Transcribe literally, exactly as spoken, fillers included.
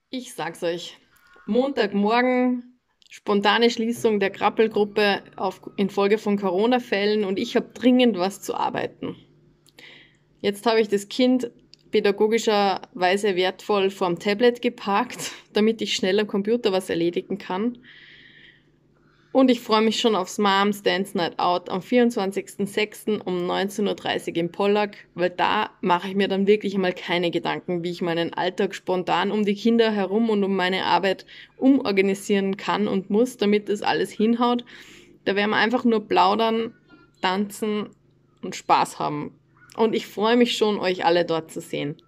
Ich sag's euch. Montagmorgen, spontane Schließung der Krabbelgruppe auf, infolge von Corona-Fällen und ich habe dringend was zu arbeiten. Jetzt habe ich das Kind pädagogischerweise wertvoll vorm Tablet geparkt, damit ich schnell am Computer was erledigen kann. Und ich freue mich schon aufs Moms Dance Night Out am vierundzwanzigsten sechsten um neunzehn Uhr dreißig in Pollack, weil da mache ich mir dann wirklich mal keine Gedanken, wie ich meinen Alltag spontan um die Kinder herum und um meine Arbeit umorganisieren kann und muss, damit das alles hinhaut. Da werden wir einfach nur plaudern, tanzen und Spaß haben. Und ich freue mich schon, euch alle dort zu sehen.